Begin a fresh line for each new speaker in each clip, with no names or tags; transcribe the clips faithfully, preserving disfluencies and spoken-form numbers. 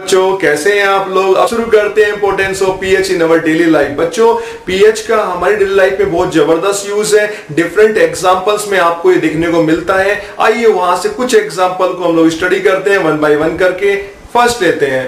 बच्चों, कैसे हैं आप लोग। अब शुरू करते हैं importance of pH in our daily life. बच्चों, पीएच का हमारी डेली लाइफ में बहुत जबरदस्त यूज है। डिफरेंट एग्जांपल्स में आपको ये देखने को मिलता है। आइए वहां से कुछ एग्जांपल को हम लोग स्टडी करते हैं वन बाय वन करके। फर्स्ट लेते हैं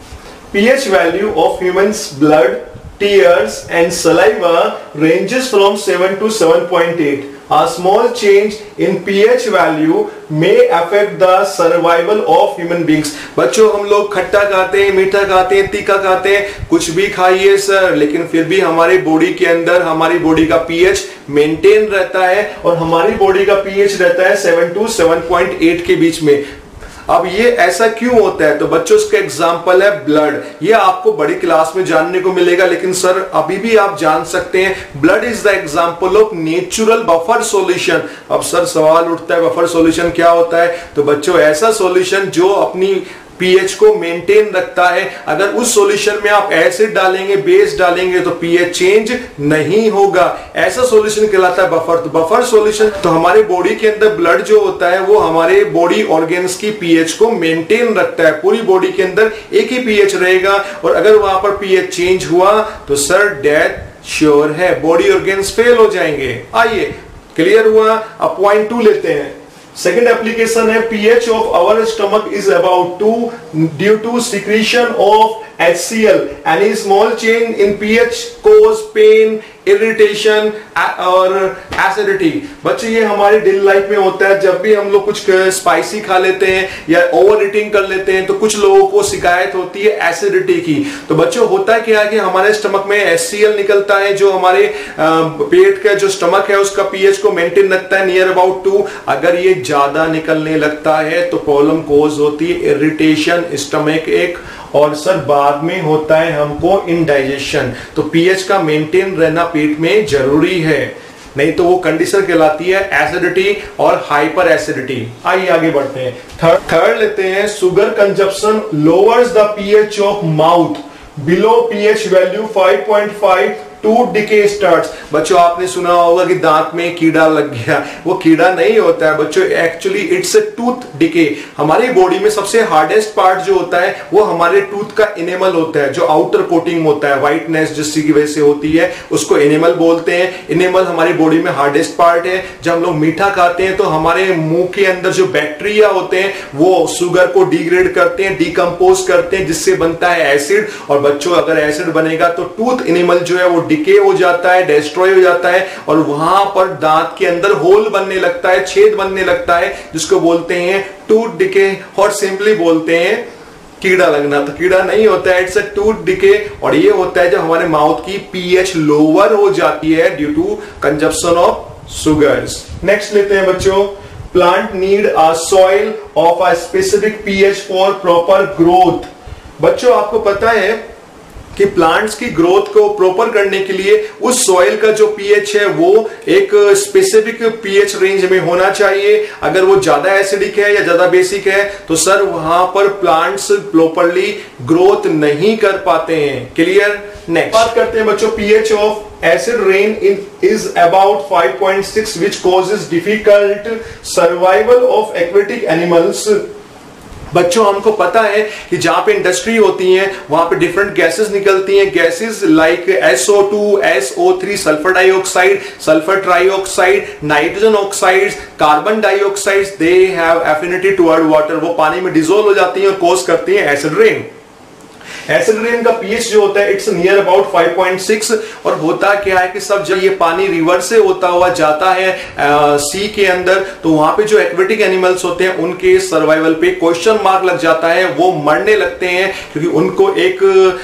pH value of humans blood, tears and saliva ranges from seven to seven point eight. A small change in pH value may affect the survival of human beings. बच्चों, हम लोग खट्टा खाते हैं, मीठा खाते हैं, तीखा खाते हैं, कुछ भी खाइए सर, लेकिन फिर भी हमारी बॉडी के अंदर हमारी बॉडी का पीएच मेंटेन रहता है और हमारी बॉडी का पीएच रहता है seven to seven point eight के बीच में। अब ये ऐसा क्यों होता है? तो बच्चों, इसका एग्जाम्पल है ब्लड। ये आपको बड़ी क्लास में जानने को मिलेगा, लेकिन सर अभी भी आप जान सकते हैं blood is the example of natural buffer solution. अब सर सवाल उठता है बफर सॉल्यूशन क्या होता है? तो बच्चों, ऐसा सॉल्यूशन जो अपनी पीएच को मेंटेन रखता है। अगर उस सॉल्यूशन में आप एसिड डालेंगे, बेस डालेंगे तो पीएच चेंज नहीं होगा। ऐसा सॉल्यूशन कहलाता है बफर। तो बफर सॉल्यूशन, तो हमारे बॉडी के अंदर ब्लड जो होता है वो हमारे बॉडी ऑर्गेन्स की पीएच को मेंटेन रखता है। पूरी बॉडी के अंदर एक ही पीएच रहेगा और अगर वहां पर पीएच चेंज हुआ तो सर डेथ श्योर है, बॉडी ऑर्गेन्स फेल हो जाएंगे। आइए, क्लियर हुआ? अब पॉइंट टू लेते हैं। सेकेंड एप्लीकेशन है pH of our stomach is about two due to secretion of H C L. Any small change in pH cause pain, irritation और acidity. बच्चे, ये हमारी डेली लाइफ में होता है। जब भी हम लोग कुछ स्पाइसी खा लेते हैं या ओवर ईटिंग कर लेते हैं तो कुछ लोगों को शिकायत होती है एसिडिटी की। तो बच्चों, होता क्या है कि हमारे स्टमक में एच सी एल निकलता है जो हमारे पेट का जो स्टमक है उसका पीएच को मेंटेन रखता है नियर अबाउट टू। अगर ये ज्यादा निकलने लगता है तो प्रॉब्लम कोज होती है इरिटेशन, स्टमक एक, और सर बाद में होता है हमको इंडाइजेशन। तो पीएच का मेंटेन रहना पेट में जरूरी है, नहीं तो वो कंडीशन कहलाती है एसिडिटी और हाइपर एसिडिटी। आइए आगे बढ़ते हैं। थर्ड थर्ड लेते हैं sugar consumption lowers the pH of mouth below pH value five point five tooth decay starts. बच्चों, आपने सुना होगा कि दांत में कीड़ा लग गया। वो कीड़ा नहीं होता है बच्चों, actually it's a tooth decay. हमारी बॉडी में सबसे हार्डेस्ट पार्ट जो होता है वो हमारे टूथ का एनेमल होता है, जो आउटर कोटिंग होता है, व्हाइटनेस जिसकी वजह से होती है उसको एनेमल बोलते हैं। एनेमल हमारी बॉडी में हार्डेस्ट पार्ट है। जब हम लोग मीठा खाते हैं तो हमारे मुंह के अंदर जो बैक्टीरिया होते हैं वो शुगर को डिग्रेड करते हैं, डिकम्पोज करते हैं, जिससे बनता है एसिड। और बच्चों, अगर एसिड बनेगा तो टूथ एनेमल जो है वो डिके हो जाता है, डिस्ट्रॉय हो जाता है और वहां पर दांत के अंदर होल बनने लगता है, छेद बनने लगता है, जिसको बोलते हैं टूथ डिके और सिंपली बोलते हैं कीड़ा लगना। तो कीड़ा नहीं होता है, इट्स अ टूथ डिके। और ये होता है जब हमारे माउथ की पीएच लोअर हो जाती है due to consumption of sugars. Next लेते हैं बच्चों, plant need a soil of a specific pH for proper growth. बच्चों, आपको पता है कि प्लांट्स की ग्रोथ को प्रॉपर करने के लिए उस सॉइल का जो पीएच है वो एक स्पेसिफिक पीएच रेंज में होना चाहिए। अगर वो ज्यादा एसिडिक है या ज्यादा बेसिक है तो सर वहां पर प्लांट्स प्रॉपरली ग्रोथ नहीं कर पाते हैं। क्लियर? नेक्स्ट बात करते हैं बच्चों, pH of acid rain in is about five point six which causes difficult survival of aquatic animals. बच्चों, हमको पता है कि जहां पे इंडस्ट्री होती है वहां पे डिफरेंट गैसेस निकलती हैं। Gases like S O two, S O three, sulphur dioxide, sulphur trioxide, nitrogen oxides, carbon dioxides, they have affinity toward water. वो पानी में डिसॉल्व हो जाती हैं और कॉज करती हैं एसिड रेन। एसिड रेन का पीएच जो होता है it's near about five point six. और होता क्या है कि सब जब ये पानी रिवर से होता हुआ जाता है आ, सी के अंदर, तो वहां पे जो एक्वेटिक एनिमल्स होते हैं उनके सर्वाइवल पे क्वेश्चन मार्क लग जाता है। वो मरने लगते हैं क्योंकि उनको एक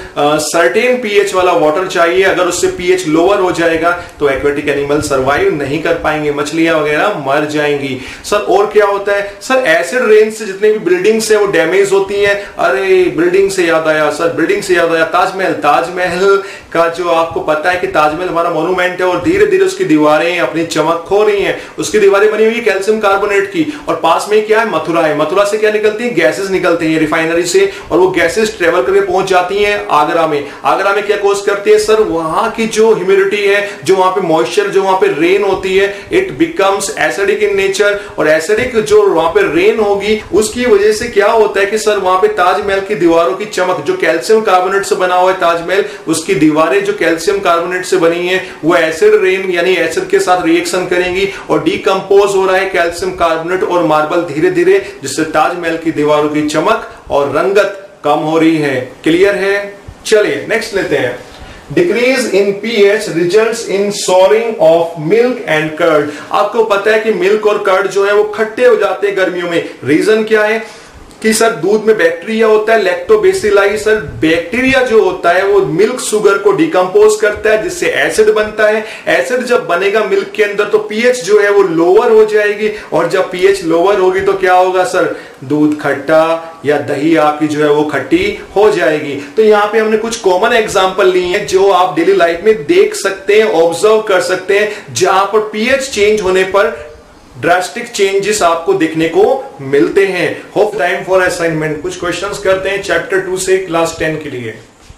सर्टेन पीएच वाला वाटर चाहिए। अगर उससे पीएच लोअर हो जाएगा तो एक्वेटिक एनिमल सर्वाइव नहीं कर पाएंगे, मछलियां वगैरह मर जाएंगी। सर और क्या होता है? सर एसिड रेन से जितने भी बिल्डिंग्स है वो डैमेज होती हैं। अरे बिल्डिंग से याद आया सर, बिल्डिंग से याद आया ताजमहल। ताजमहल का जो आपको पता है कि ताजमहल हमारा मोन्यूमेंट है और धीरे धीरे उसकी दीवारें अपनी चमक खो रही हैं। उसकी दीवारें बनी हुई है कैल्शियम कार्बोनेट की, और पास में क्या है, मथुरा है। मथुरा से क्या निकलती है, गैसेस निकलती हैं रिफाइनरी से, और वो गैसेस ट्रेवल करके पहुंच जाती हैं आगरा में। आगरा में क्या कॉज करती है सर, वहां की जो ह्यूमिडिटी है, जो वहां पे मॉइस्चर, जो वहां पे रेन होती है, it becomes acidic in nature, और एसिडिक जो वहां पे रेन होगी उसकी वजह से क्या होता है कि सर वहां पे ताजमहल की दीवारों की चमक, जो कैल्शियम कार्बोनेट से बना हुआ है ताजमहल, उसकी दीवारें जो कैल्शियम कार्बोनेट से बनी है वो एसिड रेन यानी एसिड के साथ रिएक्शन करेंगी और डीकंपोज हो रहा है कैल्शियम कार्बोनेट और मार्बल धीरे धीरे, जिससे ताजमहल की दीवारों की चमक और रंगत कम हो रही है। क्लियर है? चलिए नेक्स्ट लेते हैं। Decrease in pH results in souring of milk and curd. आपको पता है कि मिल्क और कर्ड जो है वो खट्टे हो जाते हैं गर्मियों में। रीजन क्या है कि सर दूध में बैक्टीरिया होता है लैक्टोबैसिलाई। सर बैक्टीरिया जो होता है वो मिल्क शुगर को डिकम्पोज करता है, जिससे एसिड बनता है। एसिड जब बनेगा मिल्क के अंदर तो पीएच जो है वो लोअर हो जाएगी, और जब पीएच लोअर होगी तो क्या होगा सर, दूध खट्टा या दही आपकी जो है वो खट्टी हो जाएगी। तो यहाँ पे हमने कुछ कॉमन एग्जांपल लिए हैं जो आप डेली लाइफ में देख सकते हैं, ऑब्जर्व कर सकते हैं, जहां पर पीएच चेंज होने पर ड्रास्टिक चेंजेस आपको देखने को मिलते हैं। Hope time for assignment. कुछ क्वेश्चंस करते हैं चैप्टर टू से क्लास टेन के लिए।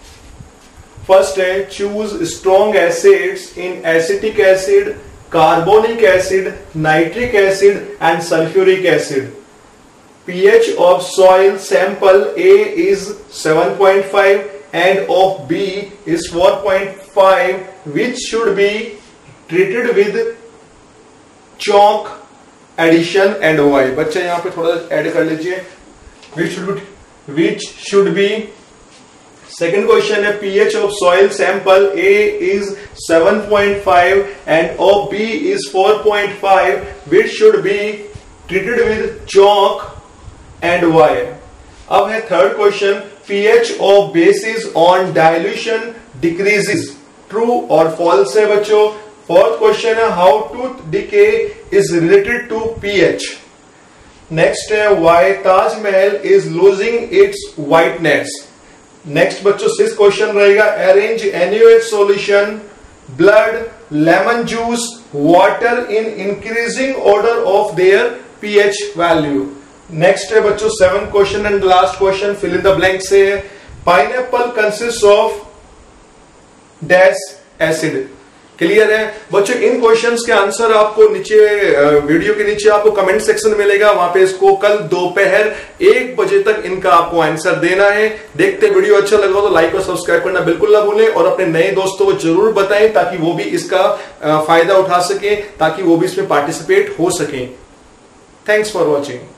फर्स्ट है, choose strong acids in acetic acid, carbonic acid, nitric acid and sulphuric acid. pH of soil sample A is seven point five and of B is four point five, which should be treated with chalk addition and why? बच्चे यहाँ पे थोड़ा add कर लीजिए। which should be which should be second question है, pH of soil sample A is seven point five and of B is four point five, which should be treated with chalk and why? अब है third question, pH of bases on dilution decreases, true और false है बच्चों। Fourth question है, how tooth decay is related to pH। Next है, why Taj Mahal is losing its whiteness। Next बच्चों sixth question रहेगा, arrange N A O H solution, blood, lemon juice, water in increasing order of their pH value। Next है बच्चों seven question and last question, fill in the blank से है, pineapple consist of dash acid. Clear है बच्चों? इन questions के answer आपको नीचे video के नीचे आपको कमेंट सेक्शन मिलेगा, वहां पे इसको कल दोपहर एक बजे तक इनका आपको आंसर देना है। देखते वीडियो अच्छा लगा तो लाइक और सब्सक्राइब करना बिल्कुल ना भूलें, और अपने नए दोस्तों को जरूर बताएं ताकि वो भी इसका फायदा उठा सके, ताकि वो भी इसमें पार्टिसिपेट हो सके। Thanks for watching.